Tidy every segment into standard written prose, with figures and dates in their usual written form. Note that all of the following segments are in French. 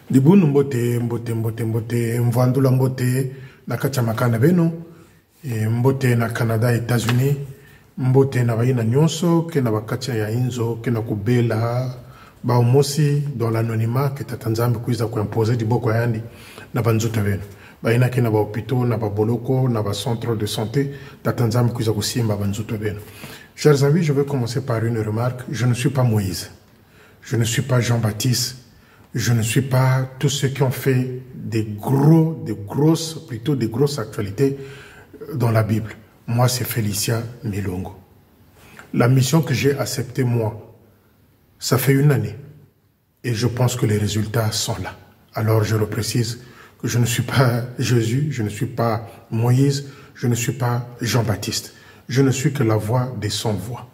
Dibunu mbote mvandula mbote na kachamakana beno mbote na Canada, États-Unis, mbote na baina nyonso ke na bakacha ya inzo ke na kubela ba omosi dans l'anonymat que tatanzambe kuiza ku imposer di boko yandi na banzuta beno baina ke na ba hôpitaux na ba boloko na ba centre de santé tatanzambe kuiza kusimba banzuta beno. Chers amis, je vais commencer par une remarque. Je ne suis pas Moïse, je ne suis pas Jean-Baptiste, je ne suis pas tous ceux qui ont fait des grosses actualités dans la Bible. Moi, c'est Félicien Milongo. La mission que j'ai acceptée, moi, ça fait 1 année. Et je pense que les résultats sont là. Alors, je reprécise que je ne suis pas Jésus, je ne suis pas Moïse, je ne suis pas Jean-Baptiste. Je ne suis que la voix des sans-voix.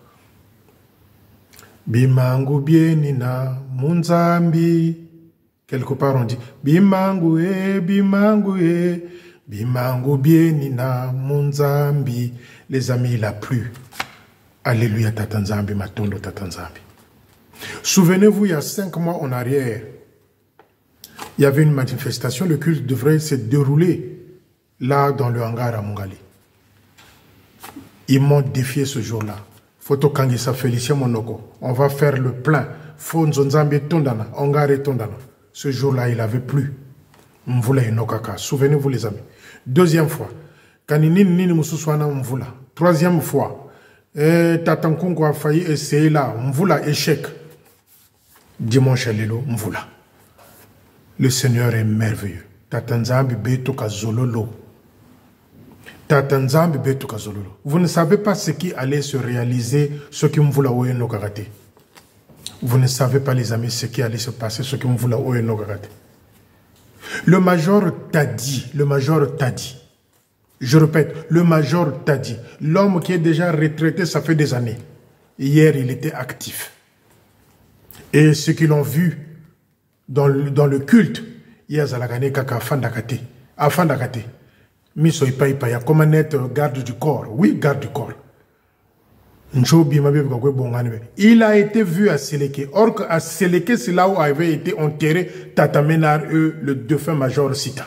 Bimangu bienina munzambi. Quelque part on dit bimangu bienina munzambi. Les amis, il a plu. Alléluia tatanzambi matondo tatanzambi. Souvenez-vous, il y a 5 mois en arrière, il y avait une manifestation, le culte devrait se dérouler là dans le hangar à Mongali. Ils m'ont défié ce jour-là. Photo Kangisa Félicien Monoko. On va faire le plein. Fonzonzambi Tondana. Ongare Tondana. Ce jour-là, il avait plu. Mvula Inokaka. Souvenez-vous, les amis. 2e fois. Kanini Nini Moussouswana Mvula. 3e fois. Tatankungo a failli essayer là. Mvula échec. Dimanche à Lelo. Mvula. Le Seigneur est merveilleux. Tatanzambi Beto Kazololo. Vous ne savez pas ce qui allait se réaliser, ce qui me voulait oué no karate. Vous ne savez pas, les amis, ce qui allait se passer, ce qui me voulait oué no karate. Le major t'a dit, je répète, le major t'a dit, l'homme qui est déjà retraité, ça fait des années. Hier, il était actif. Et ceux qui l'ont vu dans le culte, il y a Zalagane Kaka Afandakate. Miso Ipaïpaya, comme un être garde du corps. Oui, garde du corps. Il a été vu à Séléké. Or, à Séléké, c'est là où avait été enterré Tatamenar, le défunt major Sita.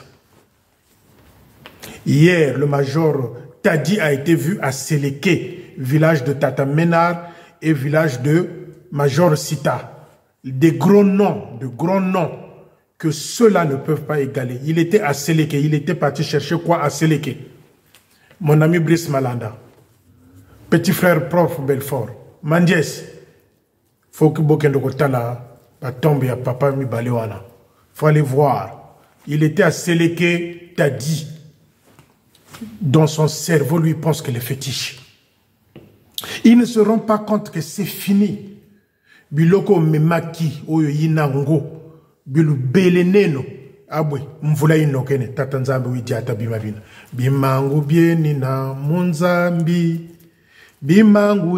Hier, le major Tadi a été vu à Séléké, village de Tatamenar et village de major Sita. Des gros noms, que ceux-là ne peuvent pas égaler. Il était à Séléké, il était parti chercher quoi à Séléké? Mon ami Brice Malanda, petit frère prof Belfort, Mandiès, faut que Bokendo Kotala tombe à papa mi balewana. Faut aller voir. Il était à Séléké, t'as dit. Dans son cerveau, lui pense que les fétiches. Ils ne se rendent pas compte que c'est fini. Biloko memaki oyo yinango. Bilu beleneno abwe mvula inokene tatanzambi widiata bimabina bimangu bienina munzambi bimangu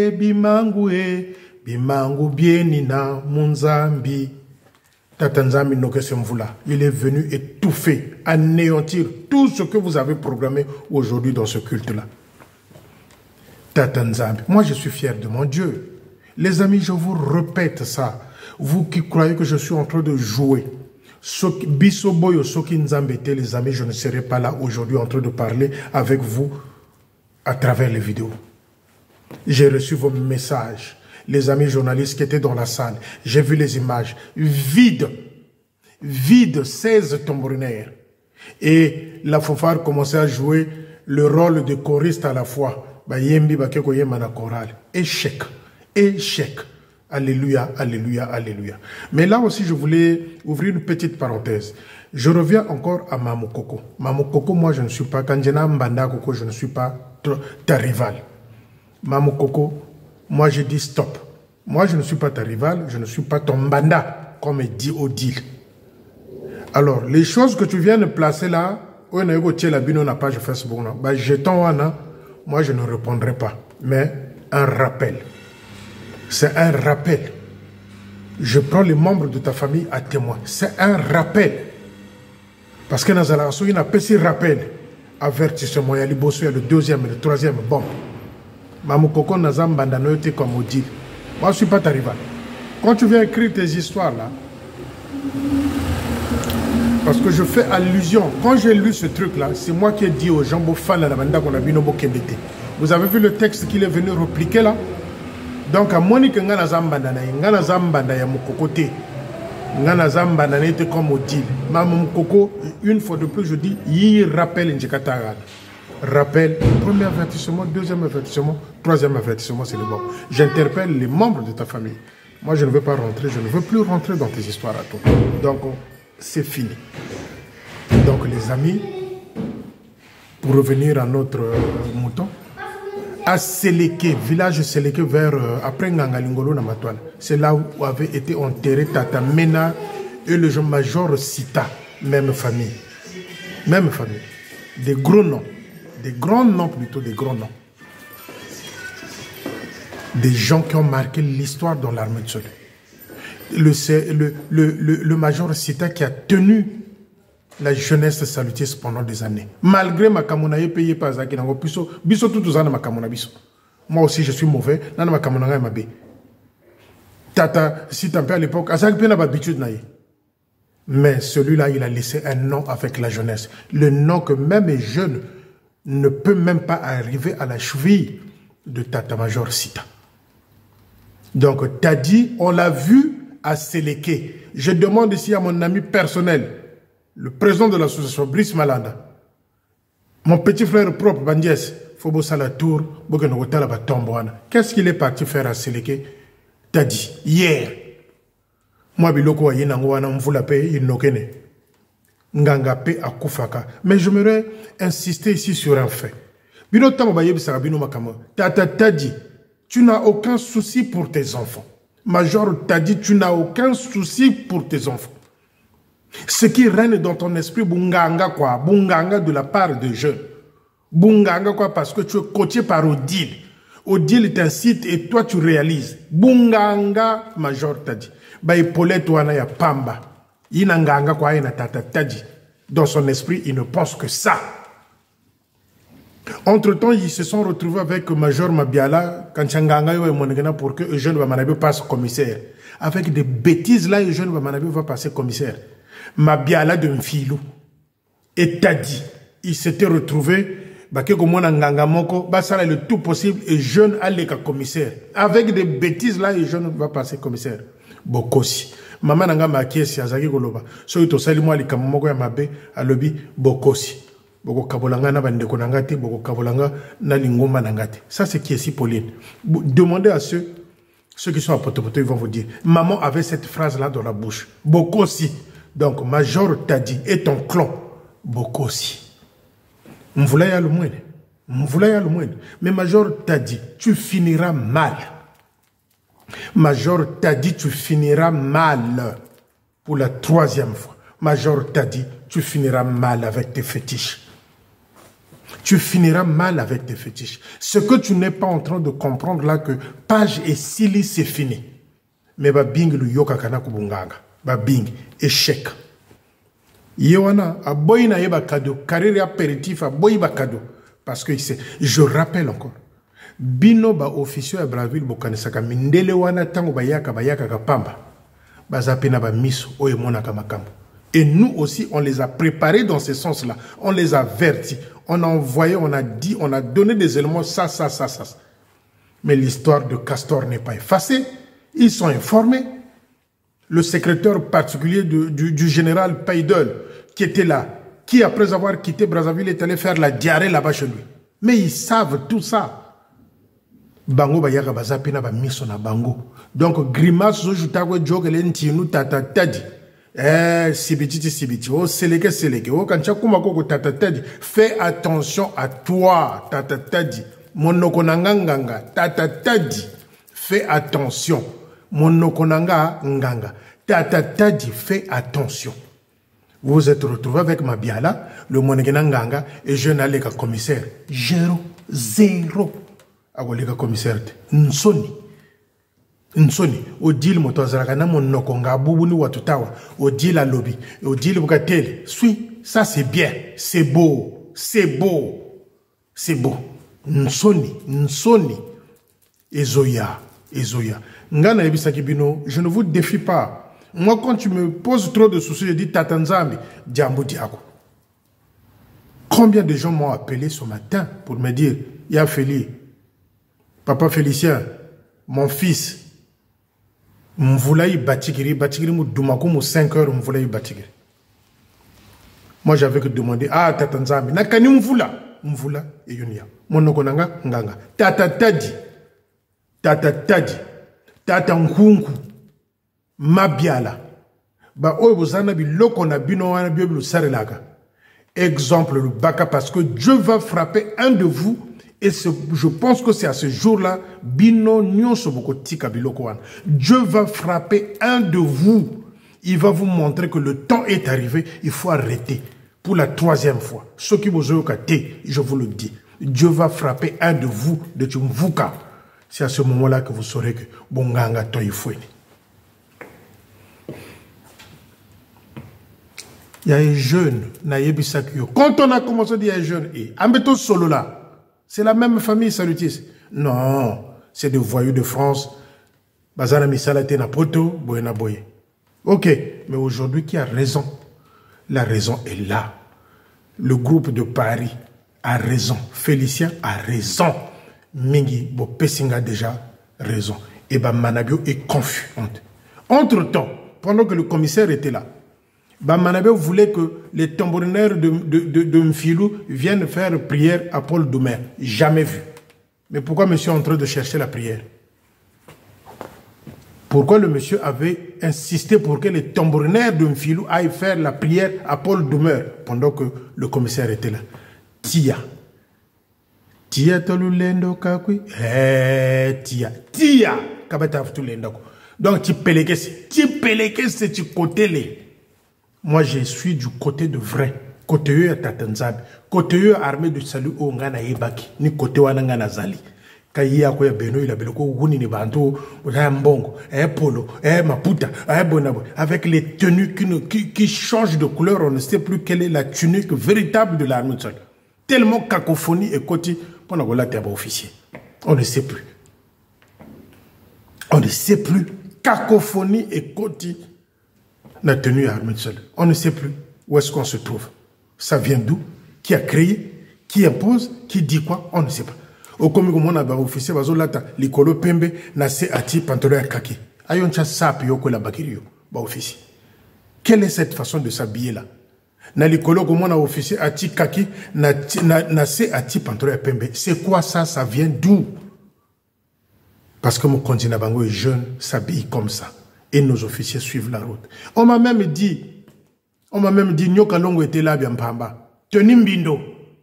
bienina munzambi tatanzambi nokese mvula. Il est venu étouffer, anéantir tout ce que vous avez programmé aujourd'hui dans ce culte-là. Tatanzambi. Moi, je suis fier de mon Dieu. Les amis, je vous répète ça. Vous qui croyez que je suis en train de jouer, Bisoboyo Soki Nzambete, les amis, je ne serai pas là aujourd'hui en train de parler avec vous à travers les vidéos. J'ai reçu vos messages, les amis journalistes qui étaient dans la salle. J'ai vu les images vides, 16 tambourinaires. Et la fanfare commençait à jouer le rôle de choriste à la fois. Yembi bakeko yemana chorale. Échec. Alléluia, alléluia, alléluia. Mais là aussi, je voulais ouvrir une petite parenthèse. Je reviens encore à Mamou Koko. Mamou Koko, moi, je ne suis pas... Kanjena Mbanda Koko, je ne suis pas ta rival. Mamou Koko, moi, je dis stop. Moi, je ne suis pas ta rival, je ne suis pas ton Mbanda, comme il dit Odile. Alors, les choses que tu viens de placer là, on a la bino na page Facebook, moi, je ne répondrai pas. Mais un rappel. C'est un rappel. Je prends les membres de ta famille à témoin. C'est un rappel. Parce que dans la il y a un petit rappel. Avertissement, il y a le 2e, le 3e, bon. Mamou Koko Nazam Bandanote comme on dit. Moi, je ne suis pas ta rival. Quand tu viens écrire tes histoires là, Parce que je fais allusion. Quand j'ai lu ce truc-là, c'est moi qui ai dit aux gens, vous avez vu le texte qu'il est venu repliquer là? Donc, à Monique Ngana Zambanda, Ngana Zambanda, ya Mokokote. Ngana Zambanda n'était comme Odile. Ma Mokoko, une fois de plus, je dis, il rappelle Njekatara. Rappel, premier avertissement, deuxième avertissement, troisième avertissement, c'est le bon. J'interpelle les membres de ta famille. Moi, je ne veux pas rentrer, je ne veux plus rentrer dans tes histoires à toi. Donc, c'est fini. Donc, les amis, pour revenir à notre mouton, à Séléké, village Séléké vers après Ngangalingolo Namatouane. C'est là où avait été enterré Tata Mena et le jeune major Sita. Même famille. Même famille. Des gros noms. Des grands noms plutôt, des grands noms. Des gens qui ont marqué l'histoire dans l'armée de Solé. Le major Sita qui a tenu la jeunesse salutiste pendant des années. Malgré ma kamonaye payé par Zaki, biso tout ça ma kamona biso. Moi aussi je suis mauvais, nana ma kamona ma bé. Tata, si t'en à l'époque, Azak n'a pas habitude naïe. Mais celui-là, il a laissé un nom avec la jeunesse. Le nom que même les jeunes ne peut même pas arriver à la cheville de Tata Major Sita. Donc, Tadi, on l'a vu à Séléké. Je demande ici à mon ami personnel, le président de l'association, Brice Malanda, mon petit frère propre, Bandiès, Fobo Salatour, Bogenogotala Batomboana. Qu'est-ce qu'il est parti faire à Séléké? Tadi, hier. Moi, Biloko, Yenangwana, Mvulape, Inokene. Ngangape à Koufaka. Mais j'aimerais insister ici sur un fait. Tata Tadi, tu n'as aucun souci pour tes enfants. Major Tadi, tu n'as aucun souci pour tes enfants. Ce qui règne dans ton esprit, Bunganga quoi, Bunganga de la part des jeunes. Bunganga quoi, parce que tu es coaché par Odile. Odile t'incite et toi tu réalises. Bunganga, Major Tadi. Paulette wana ya Pamba. Inanganga quoi, ina Tata Tadi. Dans son esprit, il ne pense que ça. Entre-temps, ils se sont retrouvés avec Major Mabiala, Kanchanganga et Monegana pour que Eugène Bamanabe passe commissaire. Avec des bêtises là, Eugène Bamanabe va passer commissaire. Mabiala de Mfilou. Et Tadi, il s'était retrouvé, Bakeko Mona Nganga Moko, Basala le tout possible, et jeune allait comme commissaire. Avec des bêtises là, Eugène va passer commissaire. Bokosi. Maman Nanga Makiesi Azaki Goloba. So ito sali moi li kamoko ya mabe, alobi Bokosi. Boko kabolanga na bandeko nangate, boko kabolanga na lingoma nangate. Ça c'est qui est si Pauline. Demandez à ceux qui sont à Potopoto, ils vont vous dire. Maman avait cette phrase là dans la bouche. Bokosi. Donc, Major Tadi et ton clan, Bokosi. M'voulaya le moins. M'voulaya le moins. Mais Major Tadi, tu finiras mal. Major Tadi, tu finiras mal. Pour la troisième fois. Major Tadi, tu finiras mal avec tes fétiches. Tu finiras mal avec tes fétiches. Ce que tu n'es pas en train de comprendre là, que page et sili, c'est fini. Mais bing le yoka kana kubunganga. Bing, échec. Yewana, a boyna yeba cadeau, carrière apéritif, a boyba cadeau. Parce que je rappelle encore. Bino ba officier à Braville bokanesaka mindele wana tango bayaka kapamba. Bazapena ba miso oye monaka makambo. Et nous aussi, on les a préparés dans ce sens-là. On les a avertis. On a envoyé, on a dit, on a donné des éléments, ça. Mais l'histoire de Castor n'est pas effacée. Ils sont informés. Le secrétaire particulier du général Paidel, qui était là, qui après avoir quitté Brazzaville est allé faire la diarrhée là-bas chez lui. Mais ils savent tout ça. Bango bayaga bazapina ba miso na bango. Donc grimace zo jutagwe jogele ntinu Tata Tadi. Sibiti. Oh, Séléké. Oh, quand tu as kumako Tata Tadi. Fais attention à toi, Tata Tadi. Monokonanga nganga. Tata Tadi. Fais attention. Monokonanga nganga. Tata Tadi, fais attention. Vous vous êtes retrouvé avec Mabiala, le monegena nganga, et je n'allais qu'à commissaire. Zéro. Agolega commissaire. Nsoni, Odile Motozaragana Monokonga, Boubouni Watutawa, Odile Lobby, Odile Bukatele. Sui, ça c'est bien, c'est beau. Nsoni, Ezoya. Ngana Ebisaki Bino, je ne vous défie pas. Moi, quand tu me poses trop de soucis, je dis Tatanzambi, Djambo Diako. Combien de gens m'ont appelé ce matin pour me dire, Ya Feli, Papa Félicien, mon fils, m'voulait batikiri mou doumakou mou 5 heures, m'voulait batikiri. Moi, j'avais que demander, ah, Tatanzambi, nakani m'voula, et yunia. Mon nokonanga, nganga. Tata nkunku, mabiala. Ba oyo bozana bi loko na bino wana bible sarelaka. Exemple le baka parce que Dieu va frapper un de vous et je pense que c'est à ce jour-là bino nyonso boko tika biloko wana. Dieu va frapper un de vous. Il va vous montrer que le temps est arrivé, il faut arrêter pour la 3e fois. Ce qui vous a été, je vous le dis. Dieu va frapper un de vous de Tumvuka. C'est à ce moment-là que vous saurez que Bonganga Toyifoueni. Il y a un jeune, Nayebi Sakyo. Quand on a commencé à dire un jeune, Ambeto Solo là, c'est la même famille Salutis. Non, c'est des voyous de France. Bazana Misalate Napoto, Boyena Boye. Ok, mais aujourd'hui, qui a raison? La raison est là. Le groupe de Paris a raison. Félicien a raison. Mingi Bopessinga a déjà raison. Et Manabio est confus. Entre-temps, pendant que le commissaire était là, Manabio voulait que les tambourinaires de Mfilou viennent faire prière à Paul Doumer. Jamais vu. Mais pourquoi monsieur est en train de chercher la prière? Pourquoi le monsieur avait insisté pour que les tambourinaires de Mfilou aillent faire la prière à Paul Doumer pendant que le commissaire était là? Tia tolulendo kakui. Tia kabata tulendo. Donc tu pelekes tu côté les. Moi je suis du côté de vrai. Côté eux à Tatanzab. Côté eux armée de salut au ngana yebaki. Ni côté wananga nazali. Kaya ko ya beno il a beloko wuni ni banto mbongo polo maputa bonabo avec les tenues qui changent de couleur. On ne sait plus quelle est la tunique véritable de l'armée de salut. Tellement cacophonie et côté. Officier. On ne sait plus. On ne sait plus. Cacophonie et côté la tenue armée seule. On ne sait plus où est-ce qu'on se trouve. Ça vient d'où? Qui a créé? Qui impose? Qui dit quoi? On ne sait pas. Au comico mon officier bazolata likolo pembe na se ati pantalon ya kaki. Ayoncha sapi yoko la bakirio ba officier. Quelle est cette façon de s'habiller là? Na likolo ko mona officier ati kaki na se ati pantalon pembe. C'est quoi ça? Ça vient d'où? Parce que mon continent bango est jeune, s'habille comme ça. Et nos officiers suivent la route. On m'a même dit, Nyoka Longo était là, bien pamba. Tenu mbindo,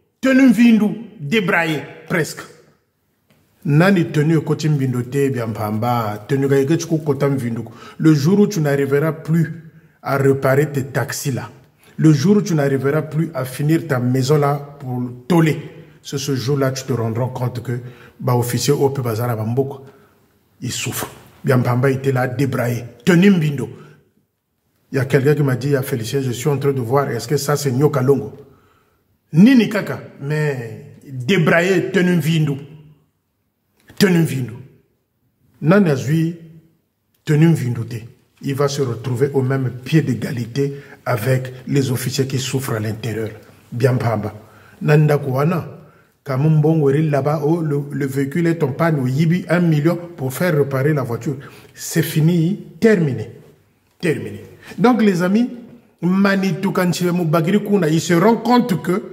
débraillé, presque. Nani tenu côté mbindo te, bien pamba, tenu gaïke tu côté mbindo. Le jour où tu n'arriveras plus à réparer tes taxis là, le jour où tu n'arriveras plus à finir ta maison là pour toller, c'est ce jour-là tu te rendras compte que, officier au peu bazar à Bamboko, il souffre. Biambamba était là, débraillé. Tenu mbindo. Il y a quelqu'un qui m'a dit, à Félicien, je suis en train de voir, est-ce que ça c'est Nyoka Longo? Nini kaka, mais débraillé, tenu mbindo. Tenu mbindo. Nanazui, tenu mbindo te. Il va se retrouver au même pied d'égalité avec les officiers qui souffrent à l'intérieur. Biambamba. Nanda kouana. Là-bas, oh, le véhicule est en panne, 1 million pour faire réparer la voiture. C'est fini, terminé. Terminé. Donc, les amis, Manitou Kanchiremu Bagiri Kuna, il se rend compte que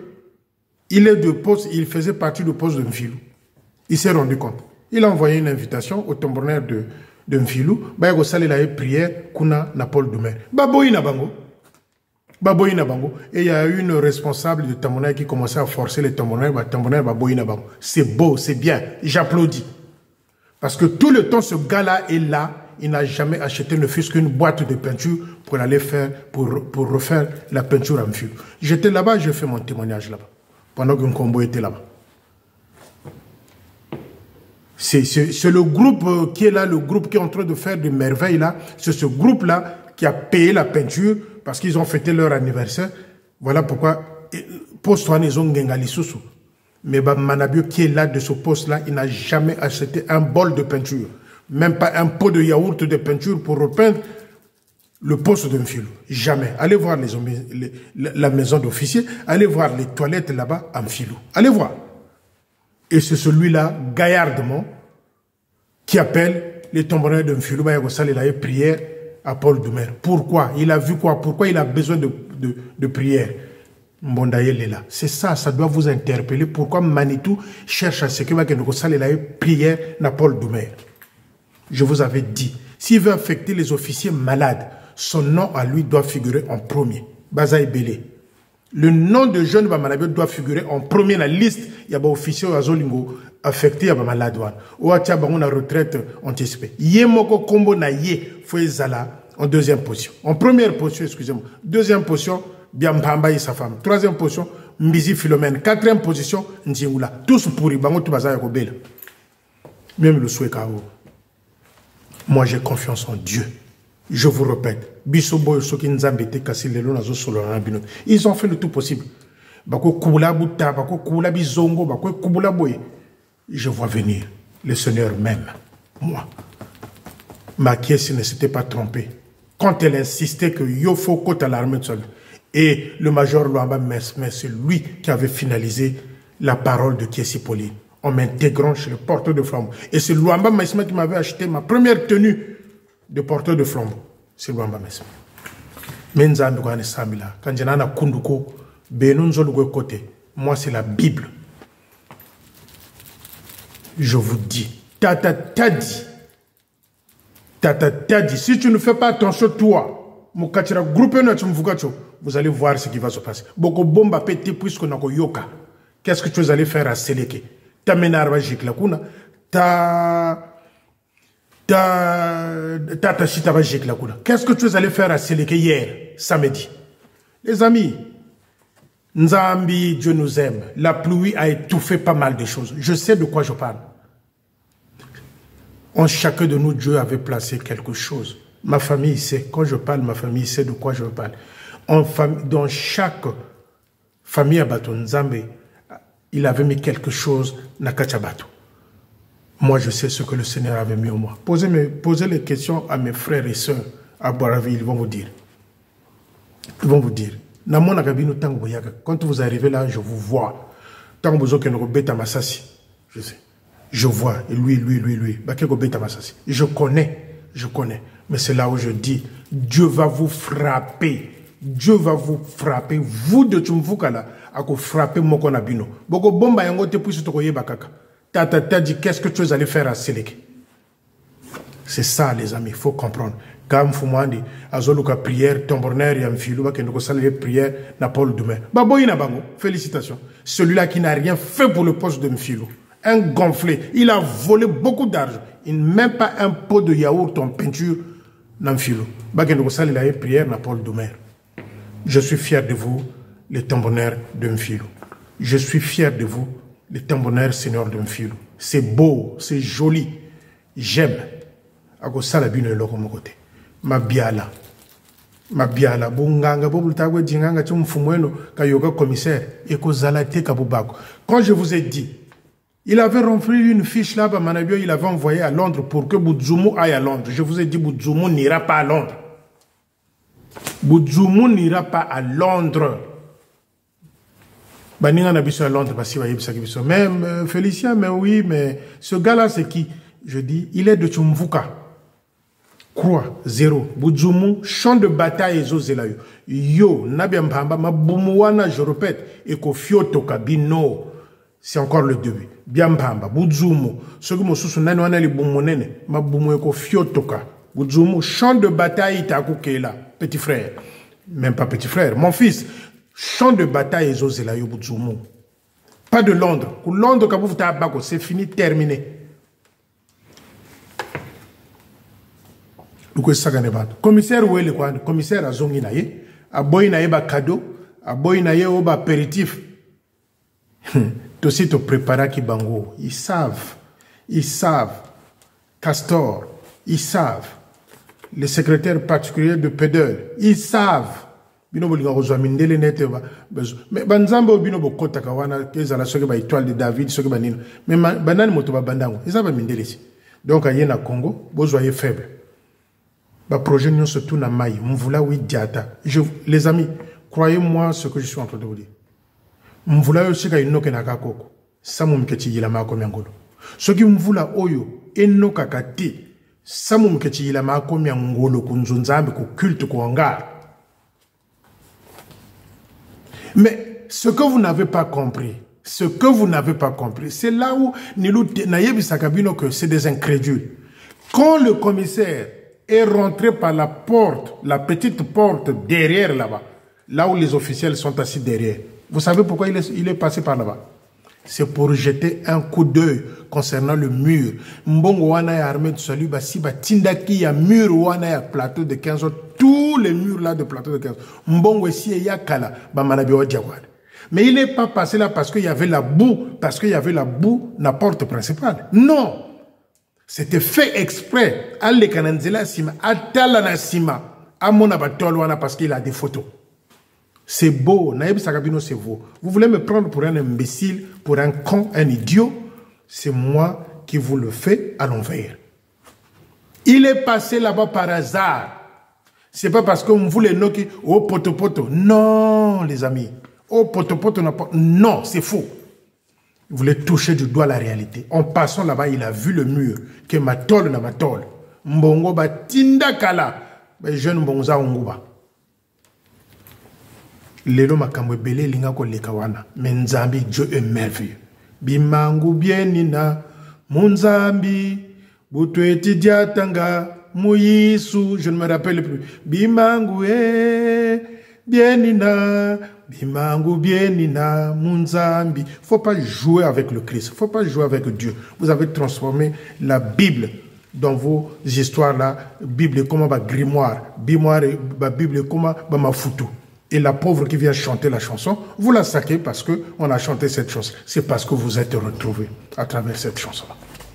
il faisait partie du poste de Mfilou. Il s'est rendu compte. Il a envoyé une invitation au tambourinaire de Mfilou. Bah, il a eu prière, Kuna, Paul Doumer. Baboïna Bango. Baboïna Bango. Et il y a eu une responsable de tambourinaire qui commençait à forcer les tambourinaires. Baboïna Bango. C'est beau, c'est bien. J'applaudis. Parce que tout le temps, ce gars-là est là. Il n'a jamais acheté ne fût qu'une boîte de peinture pour aller faire, pour refaire la peinture en fil. J'étais là-bas, j'ai fait mon témoignage là-bas. Pendant qu'un combo était là-bas. C'est le groupe qui est là, le groupe qui est en train de faire des merveilles là. C'est ce groupe-là qui a payé la peinture parce qu'ils ont fêté leur anniversaire. Voilà pourquoi, poste-toi, ils ont gagné sous. Mais Manabio qui est là de ce poste-là, il n'a jamais acheté un bol de peinture. Même pas un pot de yaourt de peinture pour repeindre le poste d'un filou. Jamais. Allez voir la maison d'officier, allez voir les toilettes là-bas en filou. Allez voir. Et c'est celui-là, gaillardement, qui appelle les tombonneurs d'un filou, il a prière à Paul Doumer. Pourquoi? Il a vu quoi? Pourquoi il a besoin de prière? C'est ça, ça doit vous interpeller. Pourquoi Manitou cherche à ce que il a prière à Paul Doumer? Je vous avais dit, s'il veut affecter les officiers malades, son nom à lui doit figurer en premier. Bazaï Belé. Le nom de jeune Bamanabio doit figurer en premier dans la liste. Il y a des officiers affectés à malade. Ou à une retraite anticipée. Yemoko Kombo na ye Fouezala en deuxième position. En première position, excusez-moi. Deuxième position, Biambamba et sa femme. Troisième position, Mbizi Philomène. Quatrième position, Ndjingula. Tous pourris. Bango Tubaza Yakobela. Même le souhait Kao. Moi, j'ai confiance en Dieu. Je vous répète, ils ont fait le tout possible. Je vois venir le Seigneur même. Moi, ma caisse ne s'était pas trompée. Quand elle insistait que Yofo côte à l'armée seule, et le major Luamba Mesme, c'est lui qui avait finalisé la parole de Kiesi Pauline en m'intégrant chez le porteur de flambeau. Et c'est Luamba Mesme qui m'avait acheté ma première tenue de porteur de flambeau. C'est Luamba Mesme. Quand j'ai un kunduko, côté, moi c'est la Bible. Je vous dis, Tata dit, si tu ne fais pas attention, toi, vous allez voir ce qui va se passer. Boko bomba pété puisque na ko yoka. Qu'est-ce que tu vas aller faire à Seleke? Ta menarwa jikla kuna, qu'est-ce que tu es allé faire à Seleke hier, samedi? Les amis, Nzambi, Dieu nous aime. La pluie a étouffé pas mal de choses. Je sais de quoi je parle. En chacun de nous, Dieu avait placé quelque chose. Ma famille sait, quand je parle, ma famille sait de quoi je parle. Dans chaque famille à Bato Nzambe, il avait mis quelque chose na Kachabato. Moi, je sais ce que le Seigneur avait mis en moi. Posez les questions à mes frères et sœurs à Boiravi, ils vont vous dire. Ils vont vous dire. Quand vous arrivez là, je vous vois. Je sais. Je vois. Et lui. Je connais. Mais c'est là où je dis, Dieu va vous frapper. Dieu va vous frapper. Vous de Tumvukala, à vous frapper Mokonabino. Boko bomba yango te puisse te koye bakaka. Tata dit, qu'est-ce que tu es allé faire à Seleke? C'est ça, les amis, il faut comprendre. Quand Fumandi, Azoluka prière, Tomborner, Yamfilou, Kenoko Salé prière, Paul Doumer. Baboïna Bango, félicitations. Celui-là qui n'a rien fait pour le poste de Mfilou. Un gonflé. Il a volé beaucoup d'argent. Il n'a même pas un pot de yaourt en peinture dans Mfilou. Kenoko Salé prière, Paul Doumer. Je suis fier de vous, les tambonneurs de Mfilou. Je suis fier de vous, les tambonneurs seigneurs de Mfilou. C'est beau, c'est joli. J'aime. Ako salabino eloko mokote. Mabiala. Bunganga bobultagwe dinganga tumfumweno kayoga commissaire eko zalate kabubako. Quand je vous ai dit, il avait rempli une fiche là-bas, Manabio, il avait envoyé à Londres pour que Boudzoumou aille à Londres. Je vous ai dit, Boudzoumou n'ira pas à Londres. Boudzoumou n'ira pas à Londres. Baninga nabiso à Londres, parce que même Félicien, mais oui, mais ce gars-là, c'est qui? Je dis, il est de Tumvuka. Croix, zéro. Boudzoumou, champ de bataille et zozelayo. Yo, nabiambamba, ma boumouana, je répète, et ko fioto kabino. C'est encore le début. Biambamba, Boudzoumou, ce que mon sous nanouana li boumonene, ma boumou eko fiotoka. Boudzoumou, champ de bataille takukela. Petit frère. Même pas petit frère. Mon fils, champ de bataille et zozelayo Boudzoumou. Pas de Londres. Pour Londres, c'est fini, terminé. Commissaire Ouele, commissaire a zongi na ye, a boy na ye ba cadeau, a boy na ye o ba apéritif. Aussi te préparer ki bango. Ils savent. Castor, ils savent. Les secrétaires particuliers de Pedel, ils savent. Bino bolinga kozwa mindele nete ba. Mais banzambo bino bokota kawana kezala soki ba étoile de David soki ba nino. Mais banani moto ba bandango. Ils savent mindele ici. Donc à Yena Congo, bozoye faible. Bah, projet nous surtout na maï. M'voula oui diata. Les amis, croyez-moi ce que je suis en train de vous dire. M'voula aussi ka inoke na kakoko. Samu mkechi yila ma komi angolo. Ce qui m'voula oyo eno kakati. Samu mkechi yila ma komi angolo kunzunzambi ku culte ku hangar. Mais ce que vous n'avez pas compris, c'est là où Nayebi Sakabino que c'est des incrédules. Quand le commissaire est rentré par la porte, la petite porte derrière là-bas, là où les officiels sont assis derrière, vous savez pourquoi il est passé par là-bas? C'est pour jeter un coup d'œil concernant le mur. Mbongo wana ya armée de salut, si tindaki ya mur wana ya plateau de 15 autres, tous les murs là de plateau de 15 autres. Mbongo ici ya kala, manabi wa diawad. Mais il n'est pas passé là parce qu'il y avait la boue, la porte principale. Non! C'était fait exprès. Alle kananzela sima, atala na sima, amona batolwana parce qu'il a des photos. C'est beau, Nayebi Sakabino, c'est beau. Vous voulez me prendre pour un imbécile, pour un con, un idiot? C'est moi qui vous le fais à l'envers. Il est passé là-bas par hasard. C'est pas parce qu'on voulait noquer, oh poto poto. Non, les amis. Oh poto poto, non, c'est faux. Vous voulez toucher du doigt la réalité. En passant là-bas, il a vu le mur. Que ma tole na ma tole. Mbongo ba tinda kala. Jeune mbonza onguba. Lelo makambo ebele linga ko leka wana. Menzambi, Dieu est merveilleux. Bimangu bienina, munzambi, butueti diatanga, muyisu, je ne me rappelle plus. Bimangu bienina, bimangu bienina, munzambi. Faut pas jouer avec le Christ, faut pas jouer avec Dieu. Vous avez transformé la Bible dans vos histoires là. Bible comment ba grimoire, Bible comment ba mafutu. Et la pauvre qui vient chanter la chanson, vous la saquez parce qu'on a chanté cette chanson. C'est parce que vous êtes retrouvés à travers cette chanson-là.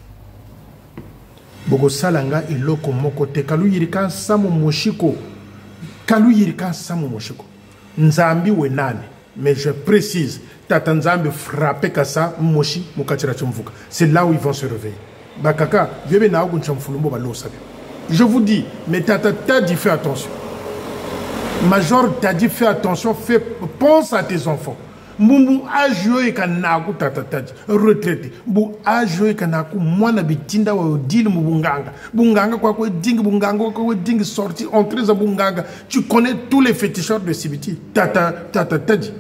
Bogo salanga iloko moko te kalu yirika samu moshiko. Kalu yirika samu moshiko. Nzambi wenane. Mais je précise, tata nzambi frappé kasa moshi mukachira chumvuka. C'est là où ils vont se réveiller. Bakaka, viebe na ogun chamfulumbo balo sabe. Je vous dis, mais tata dit fais attention. Major t'a dit fais attention, pense à tes enfants. Mumbu a joué kanaku tatatadi retraité. Bu a joué kanaku mwana bitinda wa dil mubunganga. Bunganga kwa ding bunganga kwa ding sorti entrer za bunganga. Tu connais tous les féticheurs de Sibiti. Tatatadi.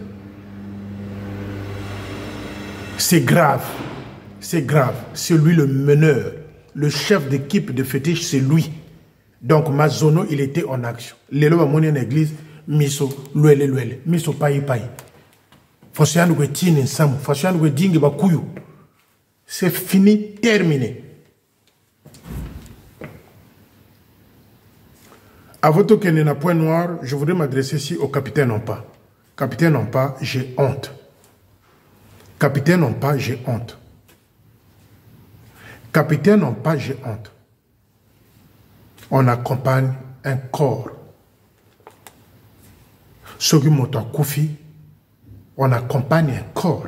C'est grave. C'est grave. C'est lui le meneur. Le chef d'équipe de fétiche, c'est lui. Donc, Mazono, il était en action. L'élo va monter en église, miso, luele, miso payi. Fosiyanu kwe tini nsamu, fosiyanu kwe dingi bakuyu. C'est fini, terminé. À votre kenena point noir, je voudrais m'adresser ici au capitaine Ompa. Capitaine Ompa, j'ai honte. Capitaine Ompa, j'ai honte. Capitaine Ompa, j'ai honte. On accompagne un corps. Sogi moto Koufi, on accompagne un corps.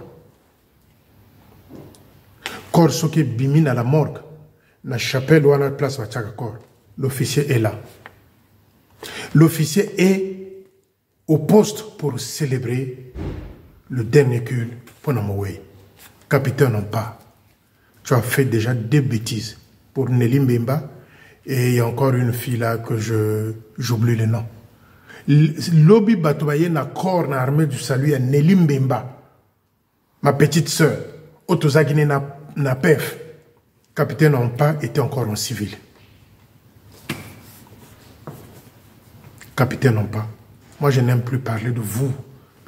Corps soki bimine à la morgue. Na chapelle ou à la place va tchaka corps. L'officier est là. L'officier est au poste pour célébrer le dernier culte pour Namoué. Capitaine non pas. Tu as fait déjà 2 bêtises pour Nelly Mbemba. Et il y a encore une fille là que j'oublie le nom. Lobby Batouaye na corps na armée du salut à Nelly Mbemba. Ma petite sœur. Otozagine na PEF. Capitaine Ompa était encore en civil. Capitaine Ompa. Moi je n'aime plus parler de vous. Je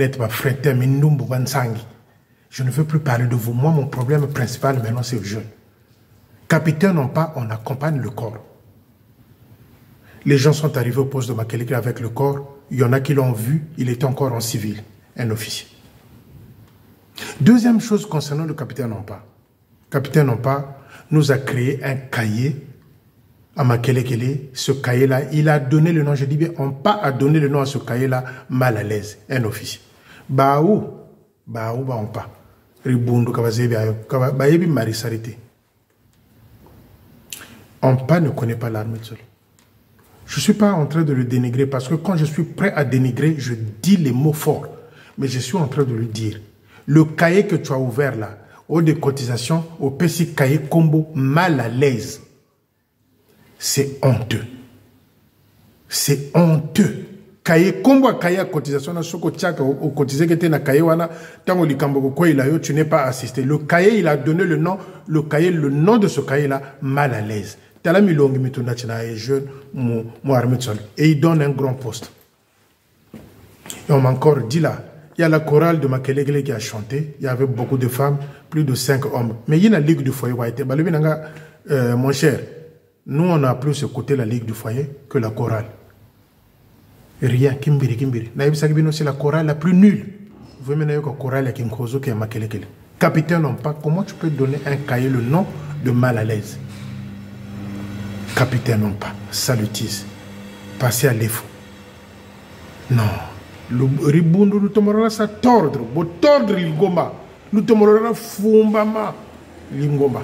ne veux plus parler de vous. Moi mon problème principal maintenant c'est le jeune. Capitaine Ompa, on accompagne le corps. Les gens sont arrivés au poste de Makeleke avec le corps. Il y en a qui l'ont vu, il était encore en civil, un officier. Deuxième chose concernant le capitaine Ompa. Capitaine Ompa nous a créé un cahier à Makeleke. Ce cahier-là, il a donné le nom, je dis bien, Ompa a donné le nom à ce cahier-là, mal à l'aise, un officier. Baou Ompa. Ribundu kabazebi bayebi marisarité. Ompa ne connaît pas l'armée de salut. Je ne suis pas en train de le dénigrer parce que quand je suis prêt à dénigrer, je dis les mots forts. Mais je suis en train de lui dire, le cahier que tu as ouvert là, au des cotisations, au petit cahier combo mal à l'aise, c'est honteux. C'est honteux. Cahier combo cahier à cotisation, au cotisé qui était dans cahier wana, tant tu n'es pas assisté. Le cahier, il a donné le nom de ce cahier là, mal à l'aise. Et jeune, et il donne un grand poste. Et on m'a encore dit là, il y a la chorale de Makelele qui a chanté, il y avait beaucoup de femmes, plus de 5 hommes. Mais il y a la Ligue du foyer, mon cher, nous on a plus écouté la Ligue du foyer que la chorale. Rien, Kimbiri. C'est la chorale la plus nulle. Vous voyez maintenant que la chorale qui est Makelele. Capitaine non pas, comment tu peux donner un cahier le nom de mal à l'aise? Capitaine non pas, salutise, passer à l'effort. Non, le ribundu nous tomorona sa tordre, bo tordre l'ingoma, nous tomorona fumbama l'ingoma.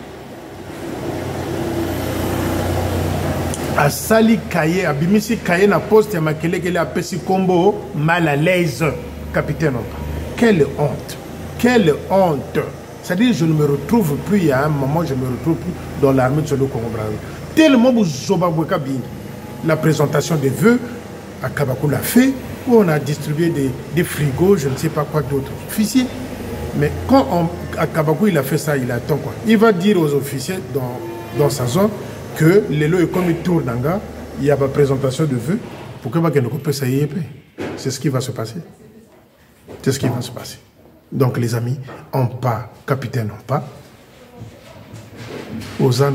A sali kaye, a bimisi kaye na poste ya Makelele a pesi combo mal à l'aise, capitaine non pas. Quelle honte, quelle honte. C'est-à-dire je ne me retrouve plus, il y a un moment je ne me retrouve plus dans l'armée de Solo Congo Brazzaville. Tellement la présentation des vœux, à Kabakou l'a fait, où on a distribué des frigos, je ne sais pas quoi d'autre, officiers. Mais quand à Kabakou il a fait ça, il attend quoi? Il va dire aux officiers dans sa zone que les lois comme ils tournent, il y a ma présentation de vœux pour que ça y est. C'est ce qui va se passer. C'est ce qui va se passer. Donc les amis, on pas, capitaine on pas. Oza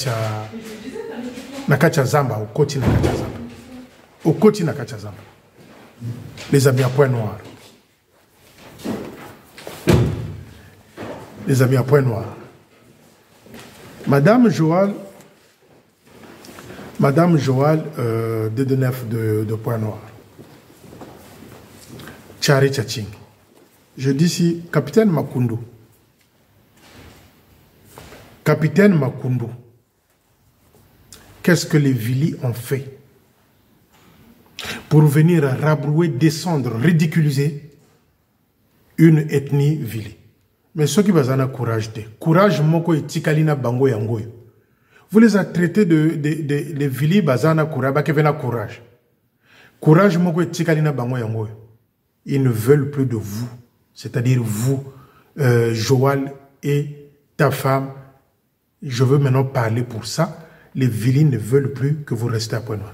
Nakacha Zamba, au côté Nakacha Zamba. Au côté Nakacha Zamba. Les amis à point noir. Les amis à point noir. Madame Joal, Dedenef de point noir. Tchari Tchaching. Je dis ici, capitaine Makundu. Capitaine Makundu. Qu'est-ce que les Vili ont fait pour venir rabrouer, descendre, ridiculiser une ethnie Vili? Mais ceux qui ont courage, courage moko et tikalina bango yangoyo. Vous les avez traités de Vili bazana courage. Courage moko et tikalina bango yangoyo. Ils ne veulent plus de vous. C'est-à-dire vous, Joal et ta femme. Je veux maintenant parler pour ça. Les Vili ne veulent plus que vous restiez à Pointe-Noire.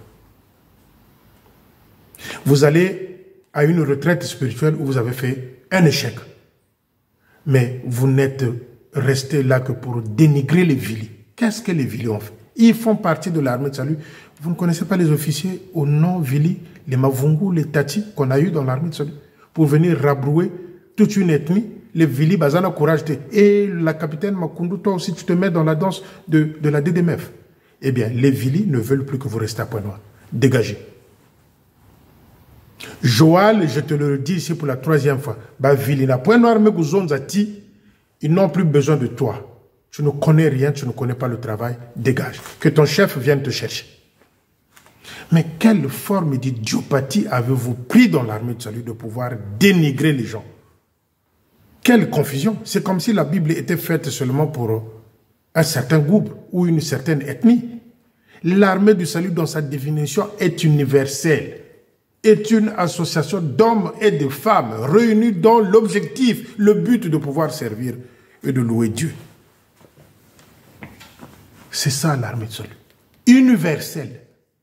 Vous allez à une retraite spirituelle où vous avez fait un échec. Mais vous n'êtes resté là que pour dénigrer les Vili. Qu'est-ce que les Vili ont fait? Ils font partie de l'armée de salut. Vous ne connaissez pas les officiers au nom Vili, les Mavungu, les Tati qu'on a eu dans l'armée de salut pour venir rabrouer toute une ethnie. Les Vili, bazana courage. Et la capitaine Makundu, toi aussi, tu te mets dans la danse de la DDMF. Eh bien, les Vili ne veulent plus que vous restiez à Pointe-Noire. Dégagez. Joal, je te le dis ici pour la 3e fois. Bah, Vili, na Pointe-Noire, ils n'ont plus besoin de toi. Tu ne connais rien, tu ne connais pas le travail. Dégage. Que ton chef vienne te chercher. Mais quelle forme d'idiopathie avez-vous pris dans l'armée de salut de pouvoir dénigrer les gens? Quelle confusion. C'est comme si la Bible était faite seulement pour un certain groupe ou une certaine ethnie. L'armée du salut, dans sa définition, est universelle. Est une association d'hommes et de femmes réunis dans l'objectif, le but de pouvoir servir et de louer Dieu. C'est ça l'armée du salut. Universelle.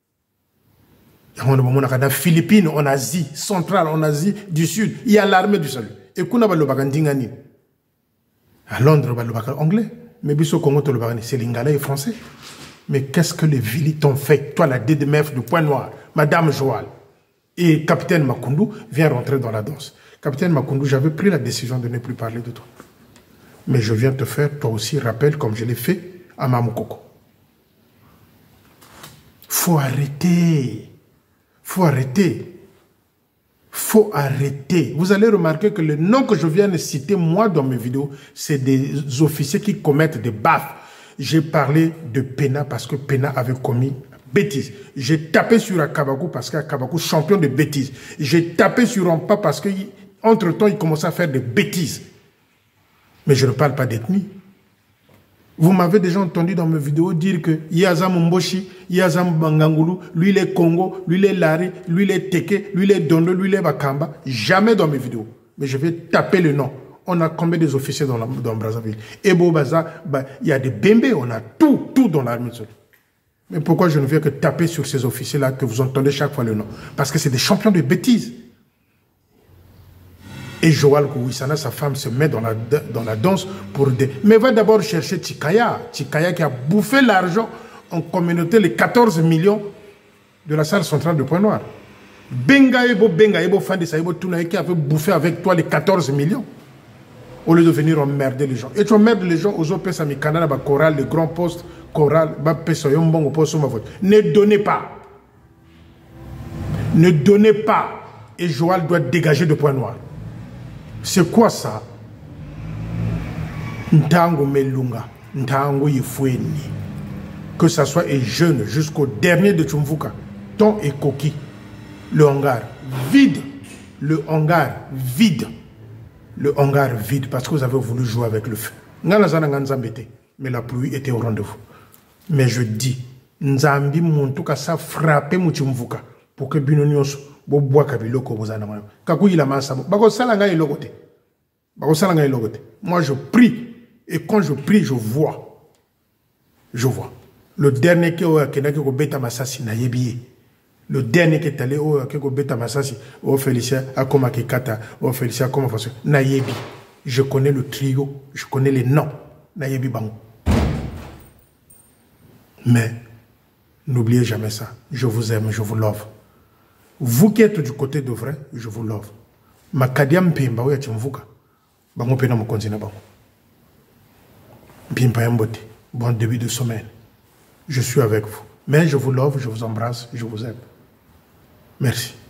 En Philippines, en Asie centrale, en Asie du Sud, il y a l'armée du salut. Et qu'on a le bagandingani. À Londres, le bagand anglais. Mais biso Congo, c'est lingala et français. Mais qu'est-ce que les Vili t'ont fait? Toi, la DDMF du Point-Noir, Madame Joal et Capitaine Makundu vient rentrer dans la danse. Capitaine Makundu, j'avais pris la décision de ne plus parler de toi. Mais je viens te faire, toi aussi, rappel comme je l'ai fait à Mamukoko. Faut arrêter. Faut arrêter. Faut arrêter. Vous allez remarquer que le nom que je viens de citer, moi, dans mes vidéos, c'est des officiers qui commettent des baffes. J'ai parlé de Pena parce que Pena avait commis bêtises. J'ai tapé sur Akabakou parce qu'Akabakou, champion de bêtises. J'ai tapé sur Rampa parce qu'entre-temps, il commençait à faire des bêtises. Mais je ne parle pas d'ethnie. Vous m'avez déjà entendu dans mes vidéos dire que Yazam Mboshi, Yazam Bangangulu, lui les Congo, lui les Lari, lui les Teke, lui les Dondo, lui les Bakamba. Jamais dans mes vidéos. Mais je vais taper le nom. On a combien des officiers dans Brazzaville? Et Bobaza, il y a des Bembe, on a tout dans l'armée. Mais pourquoi je ne viens que taper sur ces officiers-là que vous entendez chaque fois le nom? Parce que c'est des champions de bêtises. Et Joal Kouissana, sa femme, se met dans la danse pour des... Mais va d'abord chercher Tchikaya. Tchikaya qui a bouffé l'argent en communauté, les 14 millions de la salle centrale de Pointe-Noire. Benga Ebo, fan de Saïbo Tounaï qui avait bouffé avec toi les 14 millions. Au lieu de venir emmerder les gens. Et tu emmerdes les gens aux OPS à Canada, Choral, les grands postes, Choral, ne donnez pas. Ne donnez pas. Et Joal doit dégager de Pointe-Noire. C'est quoi ça? Ntango Melunga, Ntango Yifoueni. Que ça soit et jeune jusqu'au dernier de Tchumvuka, Ton et Koki. Le hangar vide. Le hangar vide. Le hangar vide parce que vous avez voulu jouer avec le feu. Mais la pluie était au rendez-vous. Mais je dis, Nzambi Montuka ça frappé Mouchumvuka pour que Binonyos Boboa Kabiloko Bozana. Kakou il a massabo. Bako Salanga est logoté. Bako Salanga est logoté. Moi je prie. Et quand je prie, je vois. Je vois. Le dernier qui a été au Beta Massassi n'a yébié. Le dernier qui est allé au Beta Massassi, au Félicien, à Komakekata, au Félicien, à Komafaso, Nayebi. Je connais le trio, je connais les noms. Nayebi Bango. Mais, n'oubliez jamais ça. Je vous aime, je vous love. Vous qui êtes du côté de vrai, je vous love. Makadiam Pimba, oui, tu m'vouka. Bango pena mo continue bango. Pimpa Yambote. Bon début de semaine. Je suis avec vous. Mais je vous love, je vous embrasse, je vous aime. Merci.